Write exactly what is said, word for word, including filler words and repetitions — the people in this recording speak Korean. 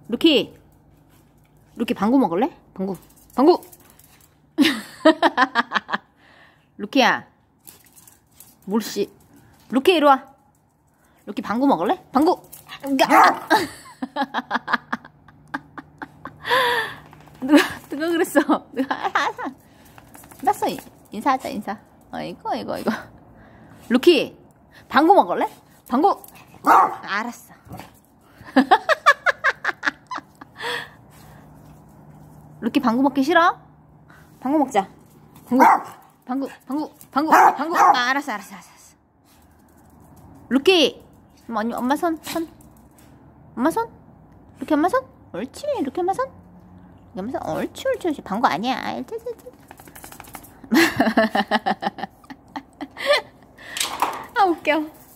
루키. 루키 방구 먹을래? 방구. 방구. 루키야. 뭘씨. 루키 이리 와. 루키 방구 먹을래? 방구. 누가 누가 그랬어? 누가 났어. 인사하자 인사. 어 이거 이거 이거. 루키 방구 먹을래? 방구. 알았어. 루키 방구 먹기 싫어? 방구 먹자. 방구 방구 방구 방구 방구. 아, 알았어 알았어 알았어. 루키 엄마, 엄마 손 손. 엄마 손. 루키 엄마 손. 옳지. 루키 엄마 손. 루키 엄마 손. 옳지 옳지 옳지. 방구 아니야. 아 웃겨.